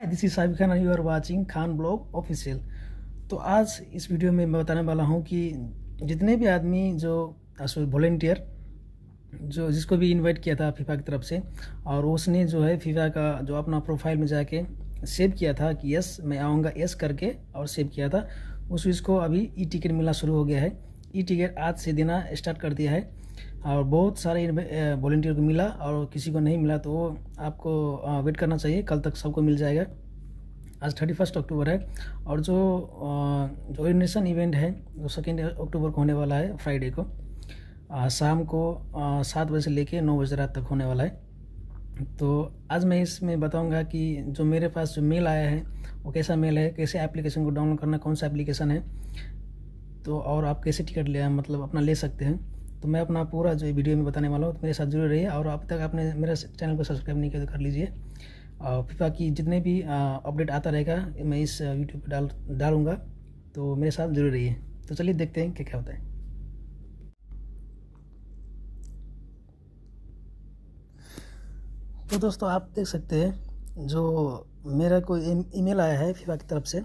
This is Sabik Khan, you are watching Khan blog official. तो आज इस वीडियो में मैं बताने वाला हूँ कि जितने भी आदमी जो वॉलेंटियर जो जिसको भी इनवाइट किया था फीफा की तरफ से, और उसने जो है फीफा का जो अपना प्रोफाइल में जाके सेव किया था कि यस मैं आऊँगा यस करके और सेव किया था, उस चीज़ को अभी ई टिकट मिलना शुरू हो गया है। ई टिकट आज से देना स्टार्ट कर दिया है और बहुत सारे वॉलेंटियर को मिला और किसी को नहीं मिला, तो वो आपको वेट करना चाहिए, कल तक सबको मिल जाएगा। आज 31 अक्टूबर है और जो ओरिजिनेशन इवेंट है वो 2 अक्टूबर को होने वाला है, फ्राइडे को शाम को 7 बजे से लेके 9 बजे रात तक होने वाला है। तो आज मैं इसमें बताऊंगा कि जो मेरे पास जो मेल आया है वो कैसा मेल है, कैसे एप्लीकेशन को डाउनलोड करना, कौन सा एप्लीकेशन है, तो और आप कैसे टिकट ले मतलब अपना ले सकते हैं। तो मैं अपना पूरा जो वीडियो में बताने वाला हूँ, तो मेरे साथ जरूर रहिए। और अब तक आपने मेरे चैनल को सब्सक्राइब नहीं किया तो कर लीजिए। फीफा की जितने भी अपडेट आता रहेगा मैं इस यूट्यूब पर डालूँगा, तो मेरे साथ जरूर रहिए। तो चलिए देखते हैं क्या क्या होता है। तो दोस्तों आप देख सकते हैं जो मेरा कोई ईमेल आया है फीफा की तरफ से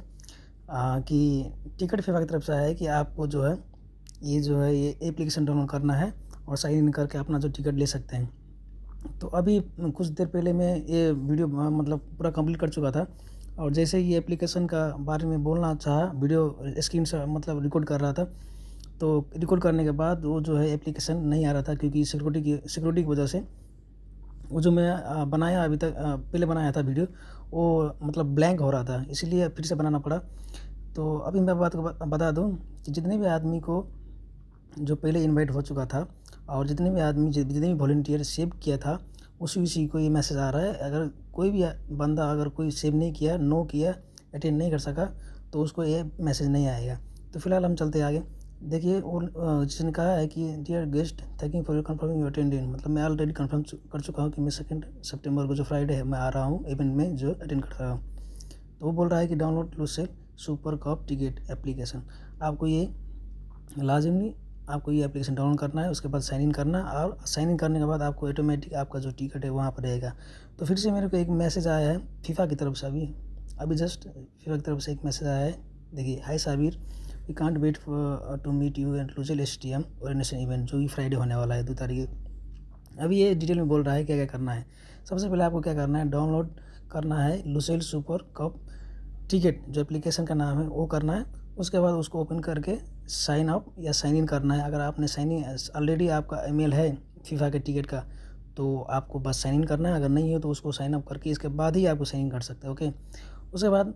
कि टिकट फीफा की तरफ से आया है कि आपको जो है ये एप्लीकेशन डाउनलोड करना है और साइन इन करके अपना जो टिकट ले सकते हैं। तो अभी कुछ देर पहले मैं ये वीडियो मतलब पूरा कंप्लीट कर चुका था, और जैसे ही ये एप्लीकेशन का बारे में बोलना चाहा, वीडियो स्क्रीन से मतलब रिकॉर्ड कर रहा था, तो रिकॉर्ड करने के बाद वो जो है एप्लीकेशन नहीं आ रहा था, क्योंकि सिक्योरिटी की वजह से वो जो मैं बनाया अभी तक पहले बनाया था वीडियो, वो मतलब ब्लैंक हो रहा था, इसीलिए फिर से बनाना पड़ा। तो अभी मैं बात को बता दूं कि जितने भी आदमी को जो पहले इनवाइट हो चुका था और जितने भी वॉलंटियर सेव किया था, उसी को ये मैसेज आ रहा है। अगर कोई भी बंदा अगर कोई सेव नहीं किया, नो किया, अटेंड नहीं कर सका, तो उसको ये मैसेज नहीं आएगा। तो फिलहाल हम चलते आगे। देखिए और जिसने कहा है कि dear guest, thank you for your confirming your attendance, मतलब मैं ऑलरेडी कन्फर्म कर चुका हूँ कि मैं 2 सितंबर को जो फ्राइडे है मैं आ रहा हूँ इवेंट में जो अटेंड कर रहा हूँ। तो वो बोल रहा है कि download Lusail super cup ticket application. आपको ये लाजिमी आपको ये एप्लीकेशन डाउनलोड करना है, उसके बाद साइन इन करना, और साइन इन करने के बाद आपको ऑटोमेटिक आपका जो टिकट है वहाँ पर रहेगा। तो फिर से मेरे को एक मैसेज आया है फीफा की तरफ से, अभी जस्ट फीफा की तरफ से एक मैसेज आया है। देखिए, hi Sabir, we can't wait to meet you and Lusail stadium origination event, जो कि फ्राइडे होने वाला है 2 तारीख। अभी ये डिटेल में बोल रहा है क्या क्या करना है। सबसे पहले आपको क्या करना है, डाउनलोड करना है लुसेल सुपर कप टिकट, जो एप्लीकेशन का नाम है वो करना है। उसके बाद उसको ओपन करके साइन अप या साइन इन करना है। अगर आपने साइन इन ऑलरेडी आपका ईमेल है फीफा के टिकट का, तो आपको बस साइन इन करना है। अगर नहीं हो तो उसको साइन अप करके इसके बाद ही आपको साइन इन कर सकते हैं। ओके, उसके बाद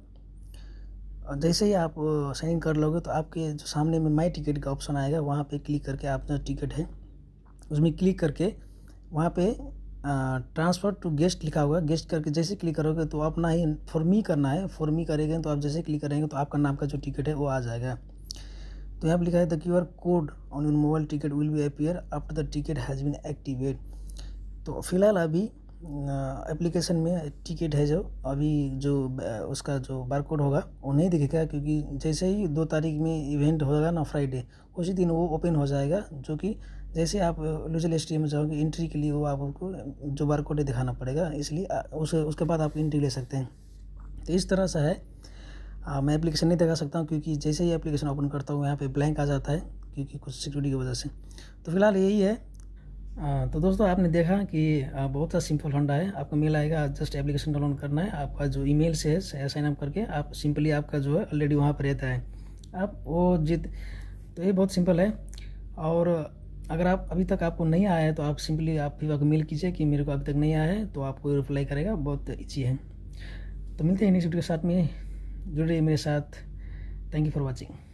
जैसे ही आप साइन इन कर लोगे तो आपके जो सामने में माई टिकट का ऑप्शन आएगा, वहाँ पे क्लिक करके आप जो टिकट है उसमें क्लिक करके वहाँ पे ट्रांसफ़र टू गेस्ट लिखा होगा, गेस्ट करके जैसे क्लिक करोगे तो अपना ही फॉर मी करना है। फॉर मी करेंगे तो आप जैसे क्लिक करेंगे तो आपका नाम का जो टिकट है वो आ जाएगा। तो यहाँ पर लिखा है the QR code on your mobile ticket will be appear after the ticket has been activate. तो फिलहाल अभी एप्लीकेशन में टिकट है, जो अभी जो उसका जो बारकोड होगा वो नहीं दिखेगा, क्योंकि जैसे ही 2 तारीख में इवेंट होगा ना फ्राइडे, उसी दिन वो ओपन हो जाएगा। जो कि जैसे आप लुसेल स्टेडियम में जाओगे एंट्री के लिए, वो आपको जो बारकोड है दिखाना पड़ेगा, इसलिए उसके बाद आप एंट्री ले सकते हैं। तो इस तरह से है। मैं एप्लीकेशन नहीं दिखा सकता हूँ, क्योंकि जैसे ही एप्लीकेशन ओपन करता हूँ यहाँ पे ब्लैंक आ जाता है, क्योंकि कुछ सिक्योरिटी की वजह से। तो फिलहाल यही है। तो दोस्तों आपने देखा कि बहुत सा सिंपल फंडा है। आपको मेल आएगा, जस्ट एप्लीकेशन डाउनलोड करना है, आपका जो ईमेल से है साइन अप करके आप सिंपली आपका जो है ऑलरेडी वहाँ पर रहता है आप वो तो ये बहुत सिंपल है। और अगर आप अभी तक आपको नहीं आया है तो आप सिंपली आप फीफा को मेल कीजिए कि मेरे को अभी तक नहीं आया है, तो आपको रिप्लाई करेगा, बहुत ईजी है। तो मिलते हैं नेक्स्ट वीडियो के साथ में, जुड़े मेरे साथ। Thank you for watching.